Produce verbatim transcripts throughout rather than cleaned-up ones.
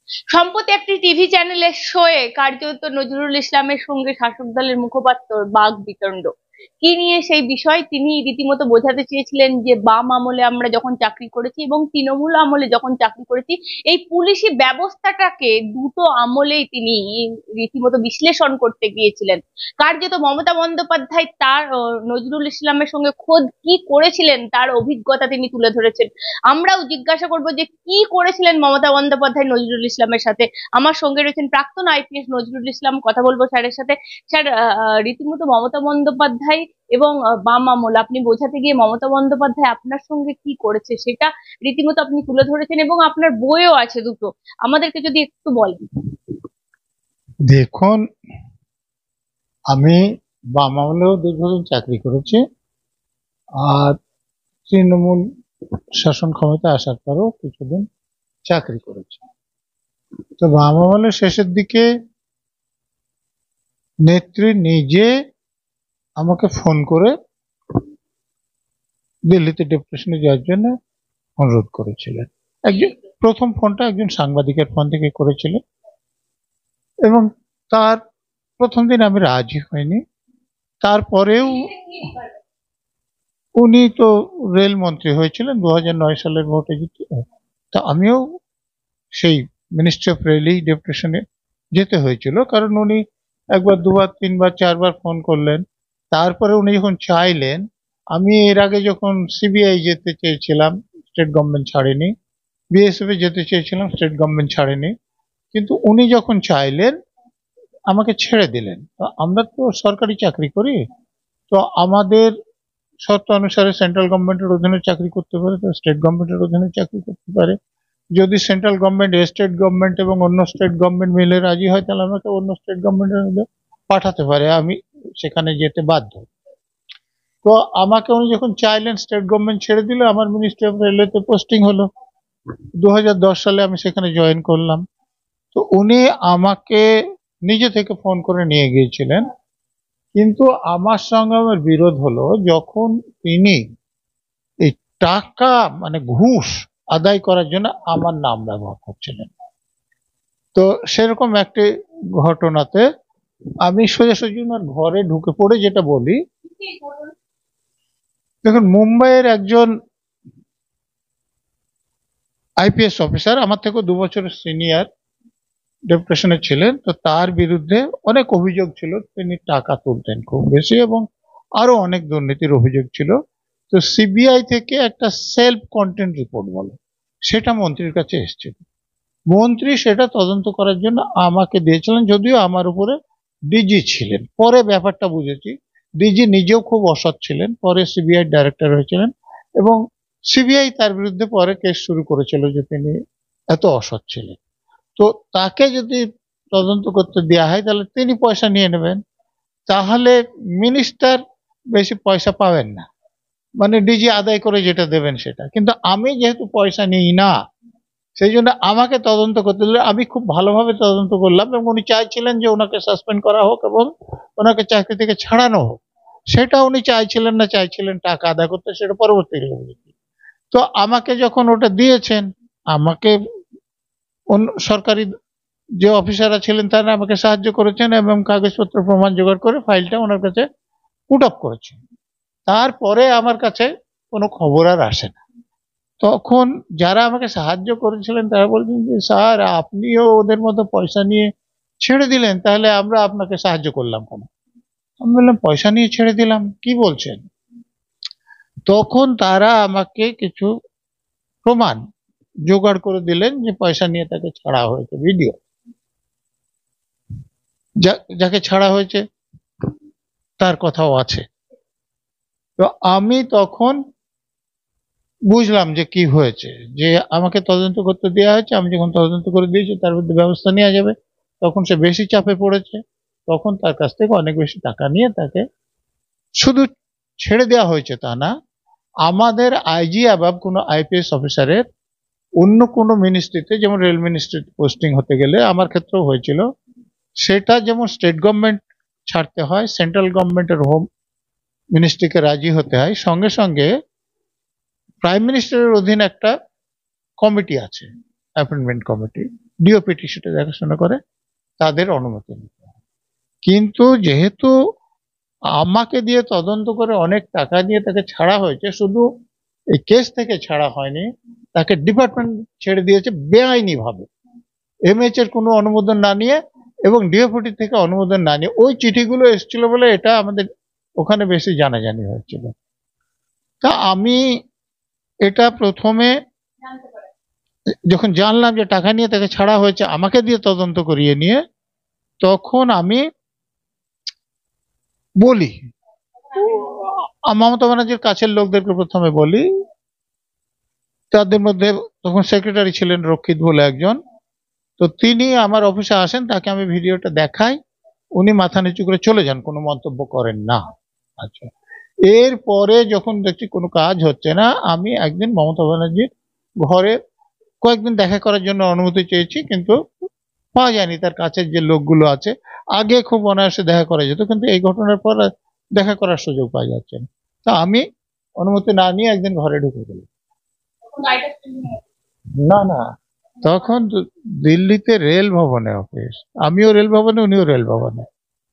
সম্প্রতি একটি টিভি চ্যানেলের শোয়ে কার্যত নজরুল ইসলামের সঙ্গে শাসক দলের মুখপাত্র বাক বিতণ্ড। কি নিয়ে সেই বিষয় তিনি রীতিমতো বোঝাতে চেয়েছিলেন যে বাম আমলে আমরা যখন চাকরি করেছি এবং তৃণমূল আমলে যখন চাকরি করেছি, এই পুলিশি ব্যবস্থাটাকে দুটো আমলেই তিনি রীতিমতো বিশ্লেষণ করতে গিয়েছিলেন। কার্যত মমতা বন্দ্যোপাধ্যায় তার আহ, নজরুল ইসলামের সঙ্গে খোদ কি করেছিলেন তার অভিজ্ঞতা তিনি তুলে ধরেছেন। আমরাও জিজ্ঞাসা করবো যে কি করেছিলেন মমতা বন্দ্যোপাধ্যায় নজরুল ইসলামের সাথে। আমার সঙ্গে রয়েছেন প্রাক্তন আইপিএস নজরুল ইসলাম, কথা বলবো স্যারের সাথে। স্যার, আহ, রীতিমতো মমতা বন্দ্যোপাধ্যায় এবং আহ, বাম আমল আপনি বোঝাতে গিয়ে মমতা বন্দ্যোপাধ্যায় আপনার সঙ্গে কি করেছে সেটা রীতিমতো আপনি তুলে ধরেছেন এবং আপনার বইও আছে দুটো, আমাদেরকে যদি একটু বলেন। দেখুন, আমি বাম আমলেও দীর্ঘদিন চাকরি করেছি, আর তৃণমূল শাসন ক্ষমতা আসার পরও কিছুদিন চাকরি করেছি। তো বাম আমলের শেষের দিকে নেত্রী নিজে আমাকে ফোন করে দিল্লিতে ডেপুটেশনে যাওয়ার জন্য অনুরোধ করেছিলেন। একজন প্রথম ফোনটা একজন সাংবাদিকের ফোন থেকে করেছিলেন এবং তার প্রথম দিন আমি রাজি হইনি। তারপরেও উনি তো রেল মন্ত্রী হয়েছিলেন দু হাজার নয় সালের ভোটে জিতে, তা আমিও সেই মিনিস্ট্রি অফ রেলেই ডেপুটেশনে যেতে হয়েছিল, কারণ উনি একবার দুবার তিনবার চারবার ফোন করলেন। তারপরে উনি যখন চাইলেন, আমি এর আগে যখন সিবিআই যেতে চেয়েছিলাম স্টেট গভর্নমেন্ট ছাড়েনি, বিএসএফ এ যেতে চেয়েছিলাম স্টেট গভর্নমেন্ট ছাড়েনি, কিন্তু উনি যখন চাইলেন আমাকে ছেড়ে দিলেন। তো আমরা তো সরকারি চাকরি করি, তো আমাদের শর্ত অনুসারে সেন্ট্রাল গভর্নমেন্টের অধীনে চাকরি করতে পারে, তো স্টেট গভর্নমেন্টের অধীনে চাকরি করতে পারে। যদি সেন্ট্রাল গভর্নমেন্ট, স্টেট গভর্নমেন্ট এবং অন্য স্টেট গভর্নমেন্ট মিলে রাজি হয়, তাহলে আমাকে অন্য স্টেট গভর্নমেন্টের মধ্যে পাঠাতে পারে, আমি সেখানে যেতে বাধ্য। তো আমাকে উনি যখন চাইলেন, স্টেট গভর্নমেন্ট ছেড়ে দিলে, আমার মিনিস্ট্রি অফ রেলওয়েতে পোস্টিং হলো। দু হাজার দশ সালে আমি সেখানে জয়েন করলাম। তো উনি আমাকে নিজে থেকে ফোন করে নিয়ে গিয়েছিলেন, কিন্তু আমার সঙ্গে আমার বিরোধ হলো যখন তিনি এই টাকা মানে ঘুষ আদায় করার জন্য আমার নাম ব্যবহার করছিলেন। তো সেরকম একটি ঘটনাতে আমি সোজাসুজি ওনার ঘরে ঢুকে পড়ে যেটা বলি, দেখুন, মুম্বাইয়ের একজন আইপিএস অফিসার আমার থেকে দু বছরের সিনিয়র ডেপুটেশনে ছিলেন। তো তার বিরুদ্ধে অনেক অভিযোগ ছিল, তিনি টাকা তুলতেন খুব বেশি এবং আরো অনেক দুর্নীতির অভিযোগ ছিল। তো সিবিআই থেকে একটা সেলফ কন্টেন্ট রিপোর্ট বলে, সেটা মন্ত্রীর কাছে এসেছিল। মন্ত্রী সেটা তদন্ত করার জন্য আমাকে দিয়েছিলেন, যদিও আমার উপরে ডিজি ছিলেন। পরে ব্যাপারটা বুঝেছি, ডিজি নিজেও খুব অসৎ ছিলেন, পরে সিবিআই ডাইরেক্টর হয়েছিলেন এবং সিবিআই তার বিরুদ্ধে পরে কেস শুরু করেছিল যে তিনি এত অসৎ ছিলেন। তো তাকে যদি তদন্ত করতে দেওয়া হয় তাহলে তিনি পয়সা নিয়ে নেবেন, তাহলে মিনিস্টার বেশি পয়সা পাবেন না, মানে ডিজি আদায় করে যেটা দেবেন সেটা। কিন্তু আমি যেহেতু পয়সা নিই না, সেই জন্য আমাকে তদন্ত করতে দিলে আমি খুব ভালোভাবে তদন্ত করলাম এবং উনি চাইছিলেন যে ওনাকে সাসপেন্ড করা হোক এবং ওনাকে চাকরি থেকে ছাড়ানো হোক। সেটা উনি চাইছিলেন না, চাইছিলেন টাকা আদায় করতে, সেটা পরবর্তীকালে বুঝেছি। তো আমাকে যখন ওটা দিয়েছেন, আমাকে অন্য সরকারি যে অফিসাররা ছিলেন তারা আমাকে সাহায্য করেছেন এবং কাগজপত্র প্রমাণ জোগাড় করে ফাইলটা ওনার কাছে পুট আপ করেছেন। তারপরে আমার কাছে কোনো খবর আর আসে না। তখন যারা আমাকে সাহায্য করেছিলেন তারা বলছেন যে স্যার, আপনিও ওদের মতো পয়সা নিয়ে ছেড়ে দিলেন, তাহলে আমরা আপনাকে সাহায্য করলাম কেন? আমি বললাম, পয়সা নিয়ে ছেড়ে দিলাম, কি বলছেন? তখন তারা আমাকে কিছু প্রমাণ জোগাড় করে দিলেন যে পয়সা নিয়ে তাকে ছাড়া হয়েছে, ভিডিও, যাকে ছাড়া হয়েছে তার কথাও আছে। তো আমি তখন বুঝলাম যে কি হয়েছে, যে আমাকে তদন্ত করতে দেওয়া হয়েছে, আমি যখন তদন্ত করে দিয়েছি তার মধ্যে ব্যবস্থা নেওয়া যাবে, তখন সে বেশি চাপে পড়েছে। তখন তার কাছ থেকে অনেক বেশি টাকা নিয়ে তাকে শুধু ছেড়ে দেওয়া হয়েছে তা না, আমাদের আইজি অ্যাবাব কোনো আইপিএস অফিসারের অন্য কোনো মিনিস্ট্রিতে, যেমন রেল মিনিস্ট্রিতে পোস্টিং হতে গেলে আমার ক্ষেত্রেও হয়েছিল, সেটা যেমন স্টেট গভর্নমেন্ট ছাড়তে হয়, সেন্ট্রাল গভর্নমেন্টের হোম মিনিস্ট্রিকে রাজি হতে হয়, সঙ্গে সঙ্গে প্রাইম মিনিস্টারের অধীনে একটা কমিটি আছে, অ্যাপয়েন্টমেন্ট কমিটি, ডিওপিটি সেটা দেখাশোনা করে, তাদের অনুমতি নিতে হয়। কিন্তু যেহেতু আমাকে দিয়ে তদন্ত করে অনেক টাকা দিয়ে তাকে ছাড়া হয়েছে, শুধু এই কেস থেকে ছাড়া হয়নি, তাকে ডিপার্টমেন্ট ছেড়ে দিয়েছে বেআইনি ভাবে, এমএইচ এর কোনো অনুমোদন না নিয়ে এবং ডিওপিটি থেকে অনুমোদন না নিয়ে। ওই চিঠিগুলো এসেছিল বলে এটা আমাদের ওখানে বেশি জানাজানি হয়েছিল। তা আমি এটা প্রথমে যখন জানলাম যে টাকা নিয়ে তাকে ছাড়া হয়েছে আমাকে দিয়ে তদন্ত করিয়ে নিয়ে, তখন আমি বলি মমতা ব্যানার্জির কাছের লোকদেরকে প্রথমে বলি, তাদের মধ্যে তখন সেক্রেটারি ছিলেন রক্ষিত বলে একজন, তো তিনি আমার অফিসে আসেন, তাকে আমি ভিডিওটা দেখাই, উনি মাথা নিচু করে চলে যান, কোনো মন্তব্য করেন না। আচ্ছা, এরপরে যখন দেখছি কোনো কাজ হচ্ছে না, আমি একদিন মমতা ব্যানার্জির ঘরে কয়েকদিন দেখা করার জন্য অনুমতি চেয়েছি, কিন্তু পাওয়া যায়নি। তার কাছের যে লোকগুলো আছে, আগে খুব অনায়াসে দেখা করা যেত, কিন্তু এই ঘটনার পর দেখা করার সুযোগ পাওয়া যাচ্ছে না। তা আমি অনুমতি না নিয়ে একদিন ঘরে ঢুকে গেলাম। না না, তখন দিল্লিতে রেল ভবনে অফিস, আমিও রেল ভবনে, উনিও রেল ভবনে।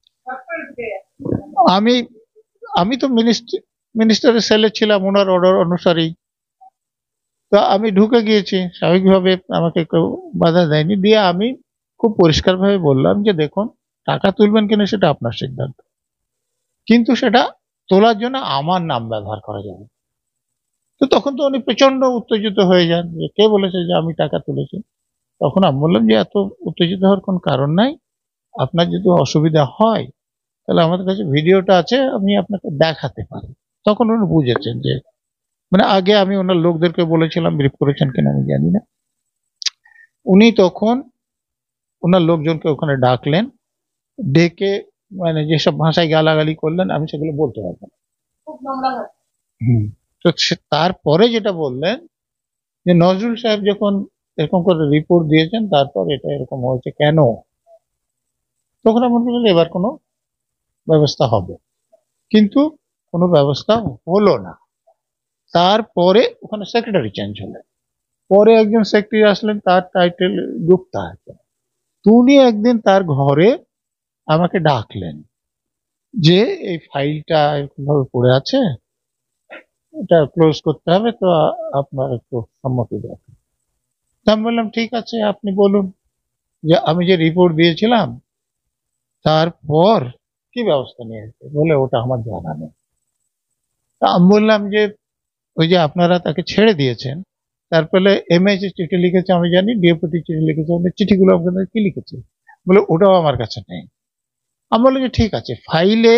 আমি আমি তো মিনিস্ট্রি মিনিস্টারের সেলে ছিলাম, ওনার অর্ডার অনুসারী। তো আমি ঢুকে গিয়েছি, স্বাভাবিকভাবে আমাকে কেউ বাধা দেয়নি। দিয়ে আমি খুব পরিষ্কারভাবে বললাম যে দেখুন, টাকা তুলবেন কিনা সেটা আপনার সিদ্ধান্ত, কিন্তু সেটা তোলার জন্য আমার নাম ব্যবহার করা যাবে। তো তখন তো উনি প্রচন্ড উত্তেজিত হয়ে যান যে কে বলেছে যে আমি টাকা তুলেছি। তখন আমি বললাম যে এত উত্তেজিত হওয়ার কোন কারণ নাই, আপনার যদি অসুবিধা হয় তাহলে আমাদের কাছে ভিডিওটা আছে, আমি আপনাকে দেখাতে পারি। তখন উনি বুঝেছেন যে, মানে আগে আমি ওনার লোকদেরকে বলেছিলাম, ব্রিফ করেছেন কিনা আমি জানি না, উনি তখন ওনার লোকজনকে ওখানে ডাকলেন, ডেকে মানে যেসব ভাষায় গালাগালি করলেন আমি সেগুলো বলতে পারবো না। হম তো তারপরে যেটা বললেন যে নজরুল সাহেব যখন এরকম করে রিপোর্ট দিয়েছেন তারপর এটা এরকম হয়েছে কেন, তখন আমার বললেন এবার কোনো ব্যবস্থা হবে, কিন্তু কোনো ব্যবস্থা হলো না। তারপরে ওখানে সেক্রেটারি চেঞ্জ হলেন, পরে একজন সেক্রেটারি আসলেন, তার টাইটেল গুপ্তা আছে। উনি একদিন তার ঘরে আমাকে ডাকলেন যে এই ফাইলটা এরকম ভাবে পড়ে আছে, এটা ক্লোজ করতে হবে, তো আপনার একটু সম্মতি দরকার। আমি বললাম ঠিক আছে, আপনি বলুন যে আমি যে রিপোর্ট দিয়েছিলাম তারপর কি ব্যবস্থা নিয়েছে। বলে ওটা আমার জানা নেই। তা আমি বললাম যে ওই যে আপনারা তাকে ছেড়ে দিয়েছেন, তারপরে এমএইচ এর চিঠি লিখেছে আমি জানি, ডিওপিটি চিঠি লিখেছে, ওদের চিঠিগুলো আপনাদের কি লিখেছে, বলে ওটাও আমার কাছে নেই। আমি বললাম যে ঠিক আছে, ফাইলে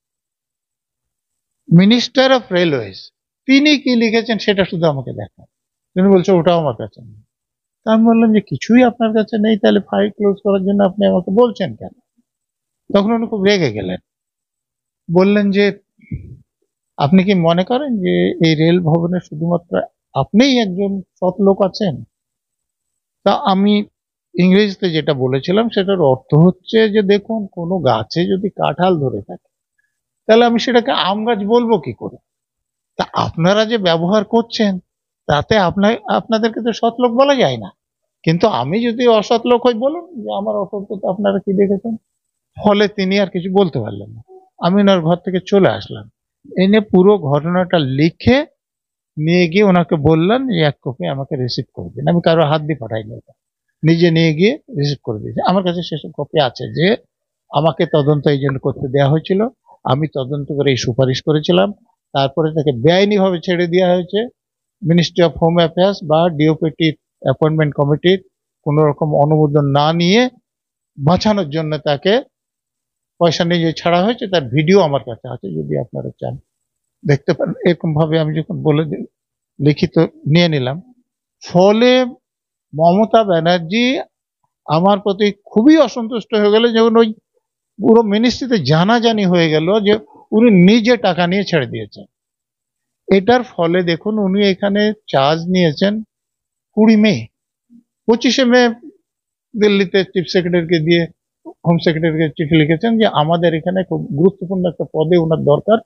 মিনিস্টার অফ রেলওয়েজ তিনি কি লিখেছেন সেটা শুধু আমাকে দেখান। তিনি বলছে ওটাও আমার কাছে নেই। তা আমি বললাম যে কিছুই আপনার কাছে নেই, তাহলে ফাইল ক্লোজ করার জন্য আপনি আমাকে বলছেন কেন। তখন উনি খুব রেগে গেলেন, বললেন যে আপনি কি মনে করেন যে এই রেল ভবনে শুধুমাত্র আপনিই একজন সৎ লোক আছেন? তা আমি ইংরেজিতে যেটা বলেছিলাম সেটার অর্থ হচ্ছে যে দেখুন, কোনো গাছে যদি কাঁঠাল ধরে থাকে তাহলে আমি সেটাকে আম গাছ বলবো কি করে। তা আপনারা যে ব্যবহার করছেন তাতে আপনার আপনাদেরকে তো সৎ লোক বলা যায় না, কিন্তু আমি যদি অসৎ লোক হই বলুন যে আমার অসৎ আপনারা কি দেখেছেন। ফলে তিনি আর কিছু বলতে পারলেন না। আমি ওনার ঘর থেকে চলে আসলাম, এনে পুরো ঘটনাটা লিখে নিয়ে গিয়ে ওনাকে বললাম যে এক কপি আমাকে রিসিভ করে দিন। আমি কারো হাত দিয়ে পাঠাইনি, ওটা নিজে নিয়ে গিয়ে রিসিভ করে দিয়েছি। আমার কাছে সেসব কপি আছে যে আমাকে তদন্ত এই জন্য করতে দেওয়া হয়েছিল, আমি তদন্ত করে এই সুপারিশ করেছিলাম, তারপরে তাকে বেআইনি ভাবে ছেড়ে দেওয়া হয়েছে। মিনিস্ট্রি অফ হোম অ্যাফেয়ার্স বা ডিওপিটি অ্যাপয়েন্টমেন্ট কমিটির কোন রকম অনুমোদন না নিয়ে বাঁচানোর জন্য তাকে পয়সা নিয়ে যে ছাড়া হয়েছে তার ভিডিও আমার কাছে আছে, যদি আপনারা চান দেখতে পারেন। এরকম ভাবে আমি যখন বলে লিখিত নিয়ে নিলাম, ফলে মমতা ব্যানার্জি আমার প্রতি খুবই অসন্তুষ্ট হয়ে গেল, যখন ওই পুরো মিনিস্ট্রিতে জানাজানি হয়ে গেল যে উনি নিজে টাকা নিয়ে ছেড়ে দিয়েছেন। এটার ফলে দেখুন উনি এখানে চার্জ নিয়েছেন কুড়ি মে, পঁচিশে মে দিল্লিতে চিফ সেক্রেটারিকে দিয়ে হোম সেক্রেটারিকে চিঠি লিখেছেন যে আমাদের এখানে খুব গুরুত্বপূর্ণ একটা পদে ওনার দরকার।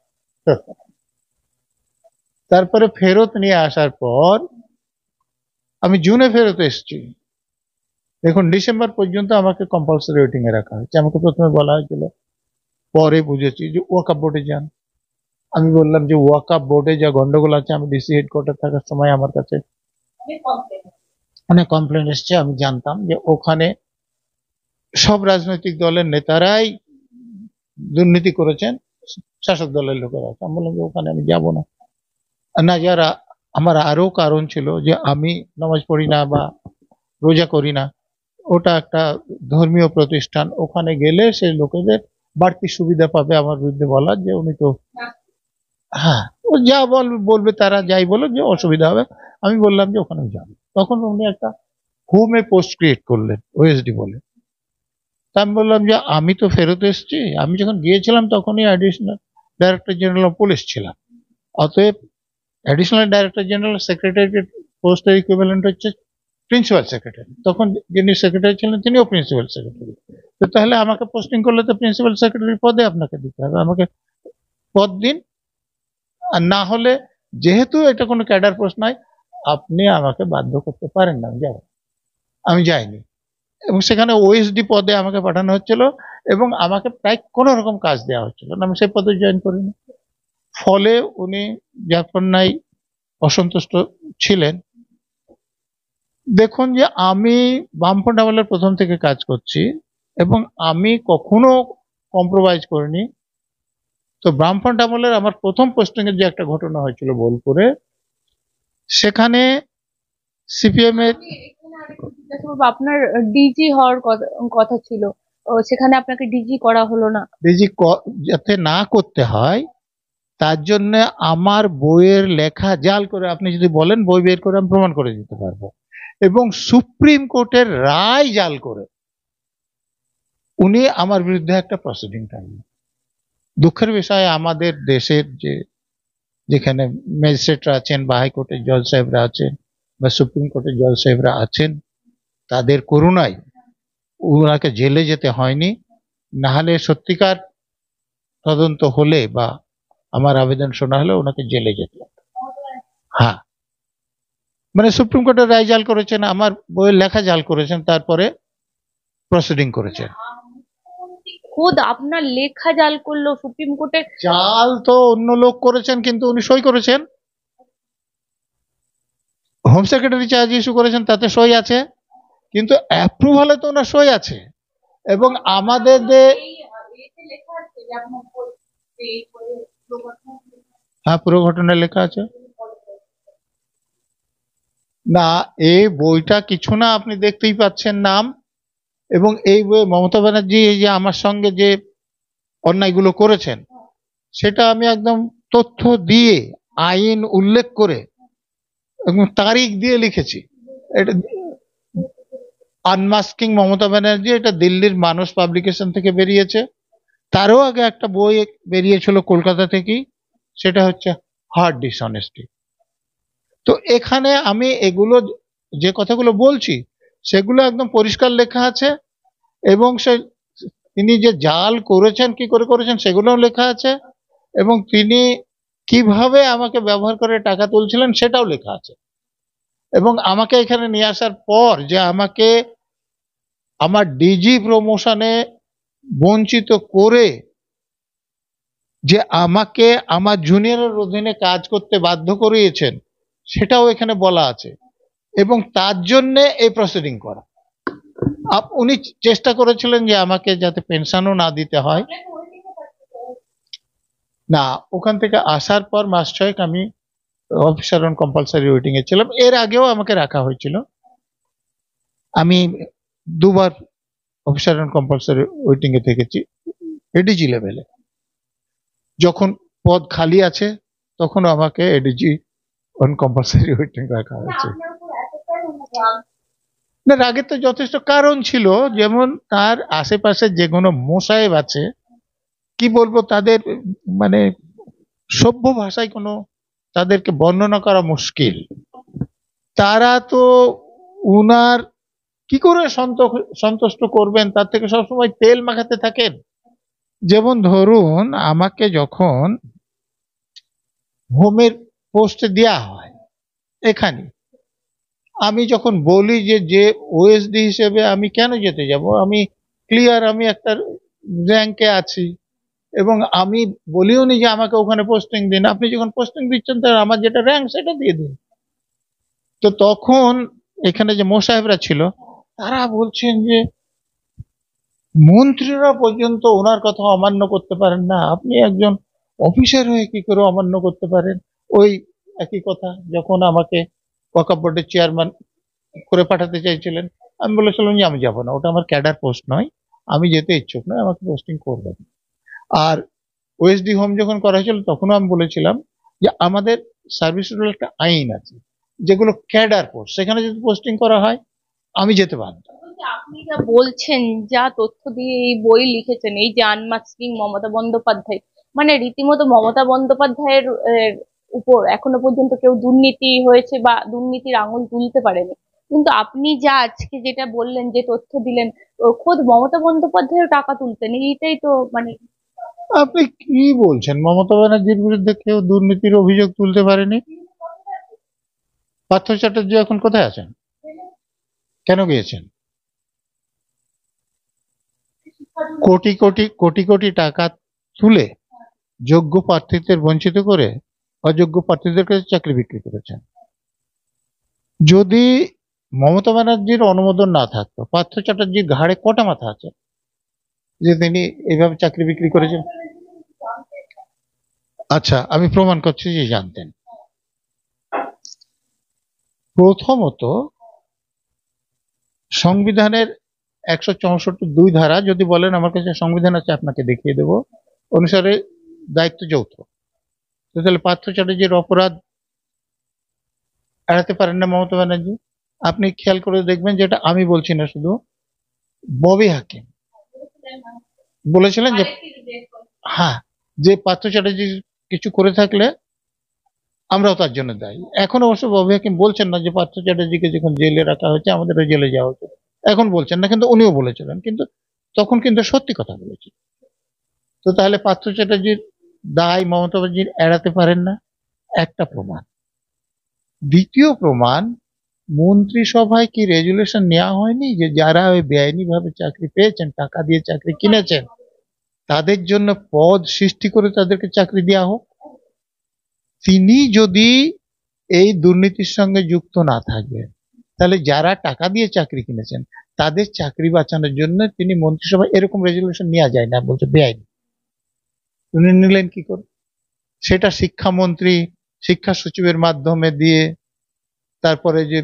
তারপরে ফেরত নিয়ে আসার পর আমি জুনে ফেরত এসেছি, দেখুন ডিসেম্বর পর্যন্ত আমাকে কম্পালসারি ওয়েটিং এ রাখা হয়েছে। আমাকে প্রথমে বলা হয়েছিল, পরে বুঝেছি যে ওয়াকআপ বোর্ডে যান। আমি বললাম যে ওয়াকআপ বোর্ডে যা গন্ডগোল আছে, আমি ডিসি হেডকোয়ার্টার থাকার সময় আমার কাছে অনেক কমপ্লেন এসছে, আমি জানতাম যে ওখানে সব রাজনৈতিক দলের নেতারাই দুর্নীতি করেছেন, শাসক দলের লোকেরা। আমি বললাম যে ওখানে আমি যাব না। না, যারা আমার আরো কারণ ছিল যে আমি নামাজ পড়ি না বা রোজা করি না, ওটা একটা ধর্মীয় প্রতিষ্ঠান, ওখানে গেলে সেই লোকেদের বাড়তি সুবিধা পাবে আমার বিরুদ্ধে বলার, যে উনি তো হ্যাঁ ও যা বল বলবে তারা যাই বলো, যে অসুবিধা হবে। আমি বললাম যে ওখানে যাবো। তখন উনি একটা হোমে পোস্ট ক্রিয়েট করলেন ওএসডি বলে। তা আমি বললাম যে আমি তো ফেরত এসেছি, আমি যখন গিয়েছিলাম তখনই additional director general of police ছিলাম। অতএব অ্যাডিশনাল ডাইরেক্টর জেনারেল সেক্রেটারি পোস্টের ইকুইভ্যালেন্ট হচ্ছে প্রিন্সিপাল সেক্রেটারি। তখন যিনি সেক্রেটারি ছিলেন তিনিও প্রিন্সিপাল সেক্রেটারি। তো তাহলে আমাকে পোস্টিং করলে তো প্রিন্সিপাল সেক্রেটারি পদে আপনাকে দিতে হবে, আমাকে পদ দিন। আর না হলে, যেহেতু এটা কোনো ক্যাডার পোস্ট নয়, আপনি আমাকে বাধ্য করতে পারেন না যাব। আমি যাইনি, এবং সেখানে ওএসডি পদে আমাকে পাঠানো হচ্ছিল এবং আমাকে প্রায় কোনো রকম কাজ দেওয়া হচ্ছিল না, আমি সেই পদে জয়েন করিনি। ফলে উনি যখন নাই অসন্তুষ্ট ছিলেন। দেখুন যে আমি বামফ্রন্ট আমলের প্রথম থেকে কাজ করছি এবং আমি কখনো কম্প্রোমাইজ করিনি। তো বামফ্রন্ট আমলের আমার প্রথম পোস্টিং এর যে একটা ঘটনা হয়েছিল বোলপুরে, সেখানে সিপিএম এর আপনার ডিজি হওয়ার কথা ছিল, সেখানে আপনাকে ডিজি করা হলো না। ডিজি যাতে না করতে হয় তার জন্য আমার বইয়ের লেখা জাল করে, আপনি যদি বলেন বই বের করে আমি প্রমাণ করে দিতে পারবো, এবং সুপ্রিম কোর্টের রায় জাল করে উনি আমার বিরুদ্ধে একটা প্রসিডিং টানলেন। দুঃখের বিষয়, আমাদের দেশের যে যেখানে ম্যাজিস্ট্রেটরা আছেন বা হাইকোর্টের জজ সাহেবরা আছেন বা সুপ্রিম কোর্টের জজ সাহেবরা আছেন, তাদের করুণায় ওনাকে জেলে যেতে হয়নি। না হলে সত্যিকার তদন্ত হলে বা আমার আবেদন শোনা হলে ওনাকে জেলে যেতে হতো। হ্যাঁ, মানে সুপ্রিম কোর্টের রায় জাল করেছেন, আমার বইয়ের লেখা জাল করেছেন, তারপরে প্রসিডিং করেছেন। খোদ আপনার লেখা জাল করলো সুপ্রিম কোর্টে? জাল তো অন্য লোক করেছেন, কিন্তু উনি সই করেছেন। হোম সেক্রেটারি চার্জ ইস্যু করেছেন, তাতে সই আছে, কিন্তু অ্যাপ্রুভালে তো ওনার সই আছে। এবং আমাদের হ্যাঁ পুরো ঘটনা লেখা আছে। না, এই বইটা কিছু না, আপনি দেখতেই পাচ্ছেন নাম। এবং এই বই মমতা ব্যানার্জি এই যে আমার সঙ্গে যে অন্যায়গুলো করেছেন, সেটা আমি একদম তথ্য দিয়ে আইন উল্লেখ করে এবং তারিখ দিয়ে লিখেছি। এটা আনমাস্কিং মমতা ব্যানার্জি, এটা দিল্লির মানস পাবলিকেশন থেকে বেরিয়েছে। তারও আগে একটা বই বেরিয়েছিল কলকাতা থেকেই, সেটা হচ্ছে হার্ড ডিসঅনেস্টি। তো এখানে আমি এগুলো যে কথাগুলো বলছি সেগুলো একদম পরিষ্কার লেখা আছে, এবং সে তিনি যে জাল করেছেন কি করে করেছেন সেগুলোও লেখা আছে, এবং তিনি কিভাবে আমাকে ব্যবহার করে টাকা তুলছিলেন সেটাও লেখা আছে। এবং আমাকে এখানে নিয়ে আসার পর যে আমাকে আমার ডিজি প্রমোশনে বঞ্চিত করে যে আমাকে আমার জুনিয়রের অধীনে কাজ করতে বাধ্য করিয়েছেন, সেটাও এখানে বলা আছে। এবং তার জন্য এই প্রসিডিং করা। উনি চেষ্টা করেছিলেন যে আমাকে যাতে পেনশনও না দিতে হয়। না, ওখান থেকে আসার পর মাস ছয়েক আমি অফিসার অন কম্পালসারি ওয়েটিং এ ছিলাম। এর আগেও আমাকে রাখা হয়েছিল, আমি দুবার অফিসার অন কম্পালসারি ওয়েটিং এ থেকেছি এডিজি লেভেলে। যখন পদ খালি আছে তখন আমাকে এডিজি অন কম্পালসারি ওয়েটিং রাখা হয়েছে। না, রাগের তো যথেষ্ট কারণ ছিল। যেমন তার আশেপাশে যে কোনো মোসাহেব আছে, কি বলবো, তাদের মানে সভ্য ভাষায় কোনো তাদেরকে বর্ণনা করা মুশকিল। তারা তো উনার কি করে সন্তুষ্ট করবেন, তার থেকে সবসময় তেল মাখাতে থাকেন। যেমন ধরুন, আমাকে যখন হোমের পোস্টে দেওয়া হয় এখানে, আমি যখন বলি যে যে ওএসডি হিসেবে আমি কেন যেতে যাব, আমি ক্লিয়ার আমি একটা র্যাঙ্কে আছি এবং আমি বলিও নি যে আমাকে ওখানে পোস্টিং দিন, আপনি যখন পোস্টিং দিচ্ছেন তাহলে আমার যেটা র্যাঙ্ক সেটা দিয়ে দিন। তো তখন এখানে যে মোসাহেবরা ছিল তারা বলছেন যে মন্ত্রীরা পর্যন্ত ওনার কথা অমান্য করতে পারেন না, আপনি একজন অফিসার হয়ে কি করে অমান্য করতে পারেন। ওই একই কথা যখন আমাকে ওয়াকফ বোর্ডের চেয়ারম্যান করে পাঠাতে চাইছিলেন, আমি বলেছিলাম যে আমি যাবো না, ওটা আমার ক্যাডার পোস্ট নয়, আমি যেতে ইচ্ছুক নয়, আমাকে পোস্টিং করবেন। আর ওএসডি হোম যখন করা হয়েছিল তখনও আমি বলেছিলাম যে আমাদের সার্ভিস রুল একটা আইন আছে, যেগুলো ক্যাডার পোস্ট, সেখানে যদি পোস্টিং করা হয় আমি যেতে বাধ্য। আপনি যা বলছেন, যা তথ্য দিয়ে এই বই লিখেছেন, এই যে আনমাস্কিং মমতা বন্দ্যোপাধ্যায়, মানে রীতিমতো মমতা বন্দ্যোপাধ্যায়ের আহ, উপর এখনো পর্যন্ত কেউ দুর্নীতি হয়েছে বা দুর্নীতির আঙুল তুলতে পারেনি। কিন্তু আপনি যা আজকে যেটা বললেন, যে তথ্য দিলেন, ও খোদ মমতা বন্দ্যোপাধ্যায়ও টাকা তুলতেন, এইটাই তো মানে। আপনি কি বলছেন, মমতা ব্যানার্জির বিরুদ্ধে কেউ দুর্নীতির অভিযোগ তুলতে পারেনি? পার্থ চ্যাটার্জি এখন কোথায় আছেন, কেন গিয়েছেন? কোটি কোটি কোটি কোটি টাকা তুলে যোগ্য প্রার্থীদের বঞ্চিত করে অযোগ্য প্রার্থীদের কাছে চাকরি বিক্রি করেছেন। যদি মমতা ব্যানার্জির অনুমোদন না থাকতো, পার্থ চ্যাটার্জির ঘাড়ে কটা মাথা আছে যে তিনি এইভাবে চাকরি বিক্রি করেছেন? আচ্ছা, আমি প্রমাণ করছি যে জানতেন। প্রথমত, সংবিধানের একশো চৌষট্টি দুই ধারা যদি বলেন আমার কাছে সংবিধান আছে আপনাকে দেখিয়ে দেব, অনুসারে দায়িত্ব যৌথ। তাহলে পার্থ চ্যাটার্জির অপরাধ এড়াতে পারেন না মমতা ব্যানার্জি। আপনি খেয়াল করে দেখবেন, যেটা আমি বলছি না, শুধু ববি হাকিম বলেছিলেন যে হ্যাঁ, যে পার্থ চ্যাটার্জি কিছু করে থাকলে আমরাও তার জন্য দায়ী। এখন অবশ্য ববি হাকিম বলছেন না যে পার্থ চ্যাটার্জিকে যখন জেলে রাখা হয়েছে আমাদেরও জেলে যাওয়া উচিত, এখন বলছেন না, কিন্তু উনিও বলেছিলেন, কিন্তু তখন কিন্তু সত্যি কথা বলেছি। তো তাহলে পার্থ চ্যাটার্জির দায় মমতা ব্যানার্জি এড়াতে পারেন না, একটা প্রমাণ। দ্বিতীয় প্রমাণ, মন্ত্রিসভায় কি রেজুলেশন নেওয়া হয়নি যে যারা ওই বেআইনি ভাবে চাকরি পেয়েছেন, টাকা দিয়ে চাকরি কিনেছেন, তাদের জন্য পদ সৃষ্টি করে তাদেরকে চাকরি দেওয়া হোক। তিনি যদি এই দুর্নীতির সঙ্গে যুক্ত না থাকবেন, তাহলে যারা টাকা দিয়ে চাকরি কিনেছেন তাদের চাকরি বাঁচানোর জন্য তিনি মন্ত্রিসভায় এরকম রেজুলেশন নেওয়া যায় না, বলছে বেআইনি। উনি নিলেন কি করে? সেটা শিক্ষামন্ত্রী শিক্ষা সচিবের মাধ্যমে দিয়ে, তারপরে যে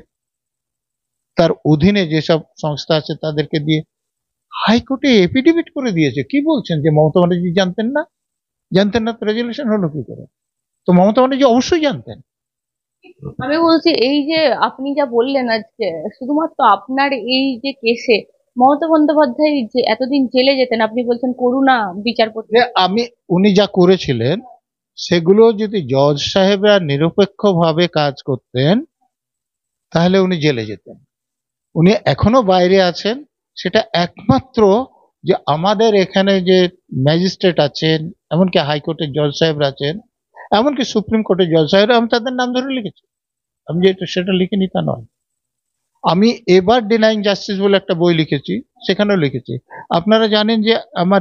তার অধীনে যেসব সংস্থা আছে তাদেরকে দিয়ে হাইকোর্টে এফিডেভিট করে দিয়েছে। কি বলছেন যে মমতা ব্যানার্জি জানতেন না? জানতেন না তো রেজুলেশন হলো কি করে? তো মমতা ব্যানার্জি অবশ্যই জানতেন। আমি বলছি, এই যে আপনি যা বললেন আজকে, শুধুমাত্র আপনার এই যে কেসে মমতা বন্দ্যোপাধ্যায় যে এতদিন জেলে যেতেন, আপনি বলছেন করুণা বিচারপতি। যে আমি উনি যা করেছিলেন সেগুলো যদি জজ সাহেবরা নিরপেক্ষভাবে কাজ করতেন তাহলে উনি জেলে যেতেন। উনি এখনো বাইরে আছেন, সেটা একমাত্র যে আমাদের এখানে যে ম্যাজিস্ট্রেট আছেন, এমনকি হাইকোর্টের জজ সাহেবরা আছেন, এমনকি সুপ্রিম কোর্টের জজ সাহেবরা, আমি তাদের নাম ধরে লিখেছি, আমি যে সেটা লিখিনি তা নয়। আমি এবার ডিনাইং জাস্টিস বলে একটা বই লিখেছি, সেখানেও লিখেছি। আপনারা জানেন যে আমার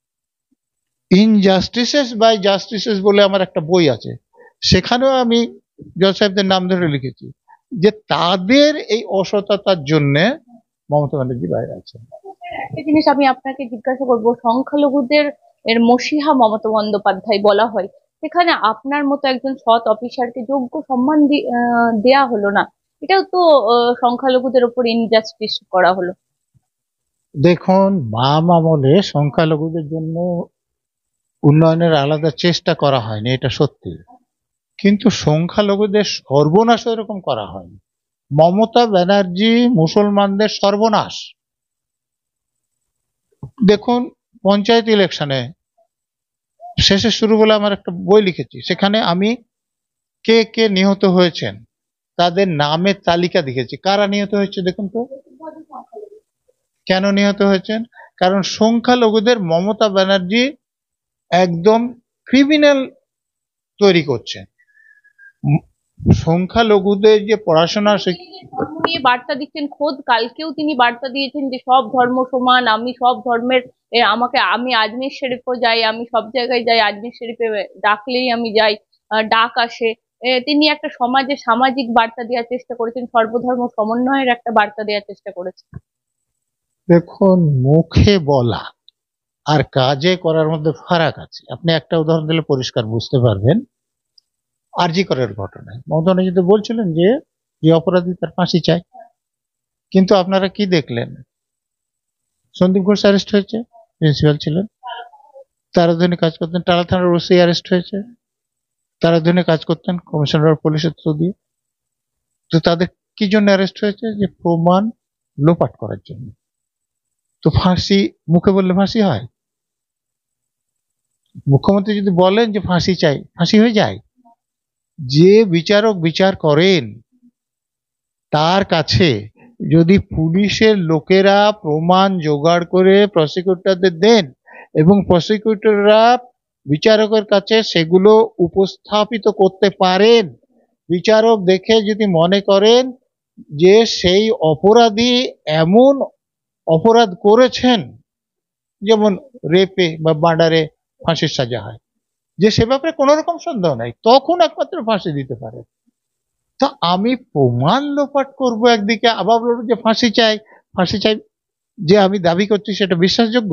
ইনজাস্টিসেস বাই জাস্টিসেস বলে আমার একটা বই আছে, সেখানেও আমি জজ সাহেবদের নাম ধরে লিখেছি যে তাদের এই অসততার জন্য মমতা ব্যানার্জি বাইরে আছেন। একটা জিনিস আমি আপনাকে জিজ্ঞাসা করবো, সংখ্যালঘুদের এর মসিহা মমতা বন্দ্যোপাধ্যায় বলা হয়, সেখানে আপনার মতো একজন সৎ অফিসারকে যোগ্য সম্মান দি- আহ, দেয়া হলো না, এটাও তো আহ, সংখ্যালঘুদের উপর ইনজাস্টিস করা হলো। দেখুন, বাম আমলে সংখ্যালঘুদের জন্য উন্নয়নের আলাদা চেষ্টা করা হয়নি, এটা সত্যি, কিন্তু সংখ্যালঘুদের সর্বনাশ এরকম করা হয়নি। মমতা ব্যানার্জি মুসলমানদের সর্বনাশ। দেখুন, পঞ্চায়েত ইলেকশনে শেষে শুরু বলে আমার একটা বই লিখেছি, সেখানে আমি কে কে নিহত হয়েছেন তাদের নামের তালিকা দেখেছি। কারা নিহত হয়েছে দেখুন তো। কেন নিহত হয়েছেন? কারণ সংখ্যালঘুদের মমতা ব্যানার্জি একদম ক্রিমিনাল তৈরি করছেন। সংখ্যালঘুদের যে পড়াশোনা সে তিনি যে ধর্ম নিয়ে বার্তা দিচ্ছেন, খোদ কালকেও তিনি বার্তা দিয়েছেন যে সব ধর্ম সমান, আমি সব ধর্মের এ, আমাকে আমি আজমির শরীফও যাই, আমি সব জায়গায় যাই, আজমির শরীফে ডাকলেই আমি যাই, আহ, ডাক আসে। এ, তিনি একটা সমাজে সামাজিক বার্তা দেওয়ার চেষ্টা করেছেন, সর্বধর্ম সমন্বয়ের একটা বার্তা দেওয়ার চেষ্টা করেছেন। দেখুন, মুখে বলা আর কাজে করার মধ্যে ফারাক আছে। আপনি একটা উদাহরণ দিলে পরিষ্কার বুঝতে পারবেন। আরজি করের ঘটনায় মমতা ব্যানার্জি বলছিলেন যে যে অপরাধী তার ফাঁসি চাই, কিন্তু আপনারা কি দেখলেন? সন্দীপ ঘোষ অ্যারেস্ট হয়েছে, প্রিন্সিপাল ছিলেন, তার অধীনে কাজ করতেন। টালা থানার ওসি অ্যারেস্ট হয়েছে, তার অধীনে কাজ করতেন কমিশনার পুলিশের থ্রু দিয়ে। তো তাদের কি জন্য অ্যারেস্ট হয়েছে? যে প্রমাণ লোপাট করার জন্য। তো ফাঁসি মুখে বললে ফাঁসি হয়? মুখ্যমন্ত্রী যদি বলেন যে ফাঁসি চাই, ফাঁসি হয়ে যায়? যে বিচারক বিচার করেন তার কাছে যদি পুলিশের লোকেরা প্রমাণ জোগাড় করে প্রসিকিউটরদের দেন এবং প্রসিকিউটররা বিচারকের কাছে সেগুলো উপস্থাপিত করতে পারেন, বিচারক দেখে যদি মনে করেন যে সেই অপরাধী এমন অপরাধ করেছেন, যেমন রেপে বা মার্ডারে ফাঁসির সাজা হয়, যে সে ব্যাপারে কোনো রকম সন্দেহ নাই, তখন একমাত্র ফাঁসি দিতে পারে। তো আমি প্রমাণ লোপাট করব একদিকে, আবার বলবো যে ফাঁসি চাই, ফাঁসি চাই, যে আমি দাবি করছি সেটা বিশ্বাসযোগ্য?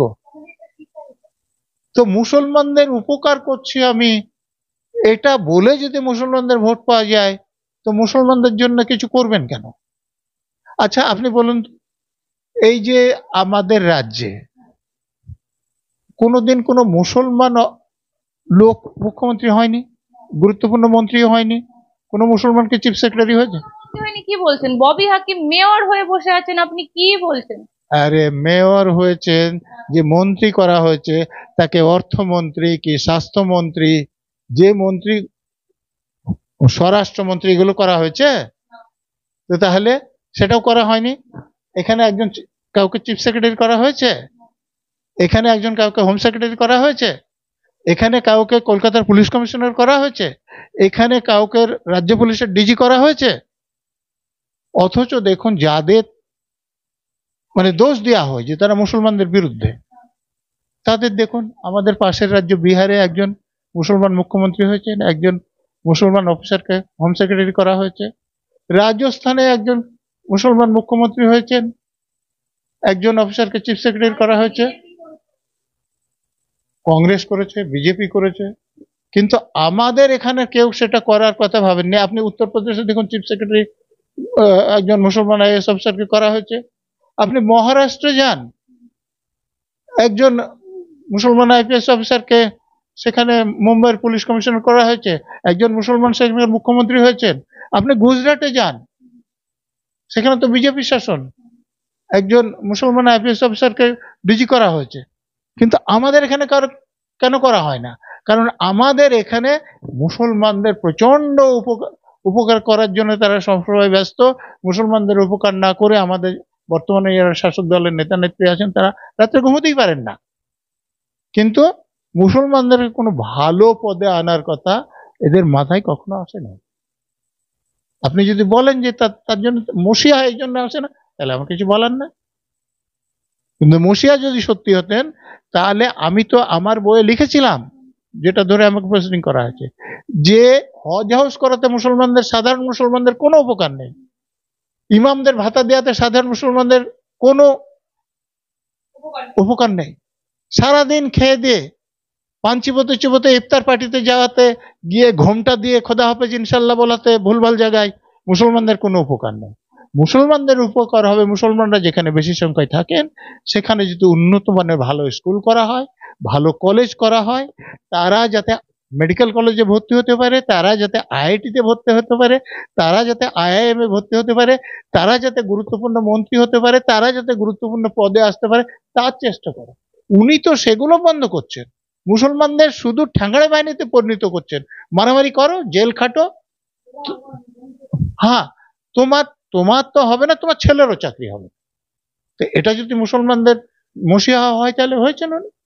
তো মুসলমানদের উপকার করছি আমি, এটা বলে যদি মুসলমানদের ভোট পাওয়া যায়, তো মুসলমানদের জন্য কিছু করবেন কেন? আচ্ছা আপনি বলুন, এই যে আমাদের রাজ্যে কোনোদিন কোনো মুসলমান লোক মুখ্যমন্ত্রী হয়নি, গুরুত্বপূর্ণ মন্ত্রী হয়নি, কোনো মুসলমানকে চিফ সেক্রেটারি হয়েছে? কি বলছেন? ববি হাকিম মেয়র হয়ে বসে আছেন, আপনি কি বলছেন? আরে মেয়র হয়েছেন, যে মন্ত্রী করা হয়েছে তাকে অর্থমন্ত্রী কি স্বাস্থ্যমন্ত্রী, যে মন্ত্রী স্বরাষ্ট্রমন্ত্রী, এগুলো করা হয়েছে? তো তাহলে সেটাও করা হয়নি। এখানে একজন কাউকে চিফ সেক্রেটারি করা হয়েছে, এখানে একজন কাউকে হোম সেক্রেটারি করা হয়েছে, এখানে কাউকে কলকাতার পুলিশ কমিশনার করা হয়েছে, এখানে কাউকে রাজ্য পুলিশের ডিজি করা হয়েছে। অথচ দেখুন, যাদের মানে দোষ দেওয়া হয় যে তারা মুসলমানদের বিরুদ্ধে, তাদের দেখুন আমাদের পাশের রাজ্য বিহারে একজন মুসলমান মুখ্যমন্ত্রী হয়েছেন, একজন মুসলমান অফিসারকে হোম সেক্রেটারি করা হয়েছে। রাজস্থানে একজন মুসলমান মুখ্যমন্ত্রী হয়েছেন, একজন অফিসারকে চিফ সেক্রেটারি করা হয়েছে। কংগ্রেস করেছে, বিজেপি করেছে, কিন্তু আমাদের এখানে কেউ সেটা করার কথা ভাবেননি। আপনি উত্তরপ্রদেশে দেখুন, চিফ সেক্রেটারি একজন মুসলমান আইএএস অফিসারকে করা হয়েছে। আপনি মহারাষ্ট্রে যান, একজন মুসলমান আইপিএস অফিসারকে সেখানে মুম্বাইয়ের পুলিশ কমিশনার করা হয়েছে, একজন মুসলমান সেখানে মুখ্যমন্ত্রী হয়েছেন। আপনি গুজরাটে যান, সেখানে তো বিজেপি শাসন, একজন মুসলমান আইপিএস অফিসারকে ডিজি করা হয়েছে। কিন্তু আমাদের এখানে কারো কেন করা হয় না? কারণ আমাদের এখানে মুসলমানদের প্রচন্ড উপকার উপকার করার জন্য তারা সবসময় ব্যস্ত। মুসলমানদের উপকার না করে আমাদের বর্তমানে যারা শাসক দলের নেতা নেত্রী আছেন তারা রাত্রে ঘুমোতেই পারেন না। কিন্তু মুসলমানদের কোনো ভালো পদে আনার কথা এদের মাথায় কখনো আসে না। আপনি যদি বলেন যে তার জন্য মসিহা এই জন্য আসে না, তাহলে আমার কিছু বলার না। কিন্তু মসিহা যদি সত্যি হতেন, তাহলে আমি তো আমার বইয়ে লিখেছিলাম, যেটা ধরে আমাকে প্রসিডিং করা হয়েছে, যে হজ হাউস করাতে মুসলমানদের, সাধারণ মুসলমানদের কোনো উপকার নেই, ইমামদের ভাতা দেওয়াতে সাধারণ মুসলমানদের কোনো উপকার নেই, সারাদিন খেয়ে দিয়ে পান চিবোতে চিবোতে ইফতার পার্টিতে যাওয়াতে গিয়ে ঘোমটা দিয়ে খোদা হাফেজ ইনশাল্লাহ বলাতে ভুলভাল জায়গায় মুসলমানদের কোনো উপকার নেই। মুসলমানদের উপকার হবে মুসলমানরা যেখানে বেশি সংখ্যায় থাকেন সেখানে যদি উন্নত মানের ভালো স্কুল করা হয়, ভালো কলেজ করা হয়, তারা যাতে মেডিকেল কলেজে ভর্তি হতে পারে, তারা যাতে আইআইটিতে ভর্তি হতে পারে, তারা যাতে আইআইএম এ ভর্তি হতে পারে, তারা যাতে গুরুত্বপূর্ণ মন্ত্রী হতে পারে, তারা যাতে গুরুত্বপূর্ণ পদে আসতে পারে, তার চেষ্টা করে। উনি তো সেগুলো বন্ধ করছেন, মুসলমানদের শুধু ঠ্যাঙ্গাড়ে বাহিনীতে পরিণত করছেন। মারামারি করো, জেল খাটো, হ্যাঁ তোমার তোমার তো হবে না, তোমার ছেলেরও চাকরি হবে। তো এটা যদি মুসলমানদের মসিহা হয় তাহলে হয়েছে না?